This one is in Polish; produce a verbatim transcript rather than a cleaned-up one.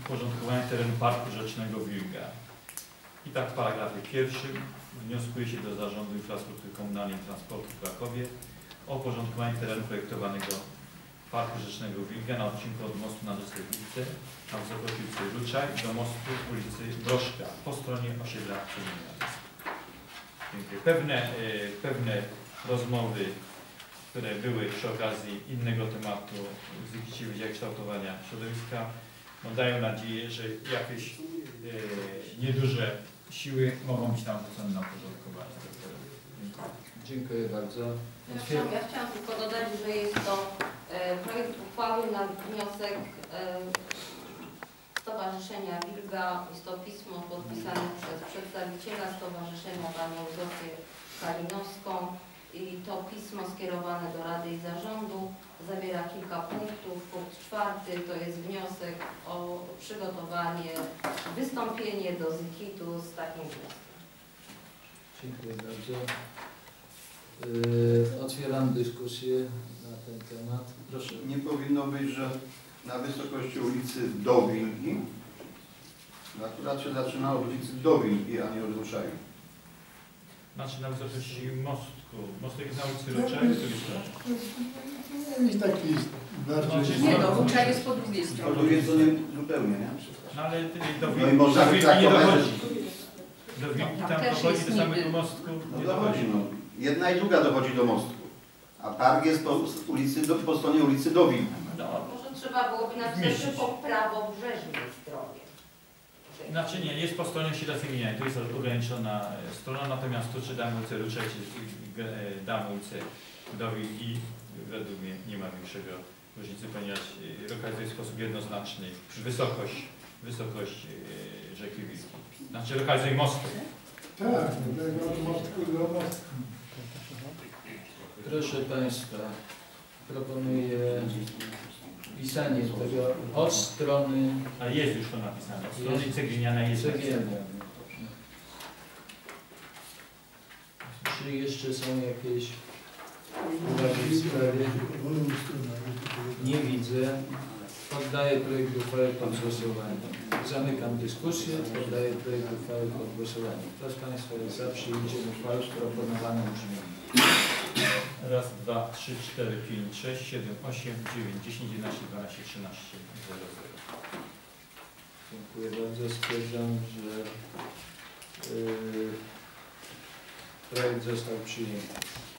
uporządkowania terenu Parku Rzecznego Wilga. I tak w paragrafie pierwszym wnioskuje się do Zarządu Infrastruktury Komunalnej i Transportu w Krakowie o uporządkowanie terenu projektowanego Parku Rzecznego Wilga na odcinku od mostu na Rzecznej ulicy na wysokości ulicy Ruczaj do mostu ulicy Broszka po stronie osiedla Przemieniania. Dziękuję. Pewne, y, pewne rozmowy, które były przy okazji innego tematu z Inicjatywy Wydziału Kształtowania Środowiska, no, dają nadzieję, że jakieś y, nieduże siły mogą być tam wrzucone na uporządkowanie. Dziękuję. Dziękuję bardzo. Ja chciałam, ja chciałam tylko dodać, że jest to e, projekt uchwały na wniosek e, Stowarzyszenia Wilga. Jest to pismo podpisane przez przedstawiciela stowarzyszenia panią Zofię Kalinowską i to pismo skierowane do Rady i Zarządu zawiera kilka punktów. Punkt czwarty to jest wniosek o przygotowanie, wystąpienie do Zikitu z takim wnioskiem. Dziękuję bardzo. Yy, otwieram dyskusję na ten temat. Proszę. Nie powinno być, że na wysokości ulicy do Wilgi, akurat się zaczyna od ulicy do Wilgi, a nie od Ruczaju. Znaczy na wysokości mostku. Mostek jest na ulicy Ruczaj, to jest Jakiś taki bardziej... Nie, no Ruczaj jest po drugiej Po stronie. drugiej stronie zupełnie, nie? No ale do No i Wilgi, można do Wilgi tak nie powiedzieć. dochodzi. Do Wilgi tam Też dochodzi jest do samego niby. mostku. No Nie dochodzi, no. Jedna i druga dochodzi do mostu. A park jest po, ulicy, do, po stronie ulicy do Wilgi. No, Może trzeba byłoby napisać, że po prawobrzeżnej stronie. znaczy nie, jest po stronie osiedla Semieniania, to jest ograniczona strona, natomiast tu czy damy ulicę Ruczaj, czy e, damy ulicę do Wilgi, według mnie nie ma większego różnicy, ponieważ e, lokalizuje w sposób jednoznaczny wysokość, wysokość e, rzeki Wilgi. Znaczy lokalizuje mostek. Tak, do tego mostku do mostku. Proszę Państwa, proponuję pisanie tego od strony Ale jest już to napisane. Od strony Cegliniana jest Cegielnia. napisane. Czy jeszcze są jakieś uwagi w sprawie? Nie widzę. Poddaję projekt uchwały pod głosowanie. Zamykam dyskusję. Poddaję projekt uchwały pod głosowanie. Kto z Państwa jest za przyjęciem uchwały w proponowanym brzmieniu? Raz, dwa, trzy, cztery, pięć, sześć, siedem, osiem, dziewięć, dziesięć, jedenaście, dwanaście, trzynaście, zero, zero. Dziękuję bardzo. Stwierdzam, że yy, projekt został przyjęty.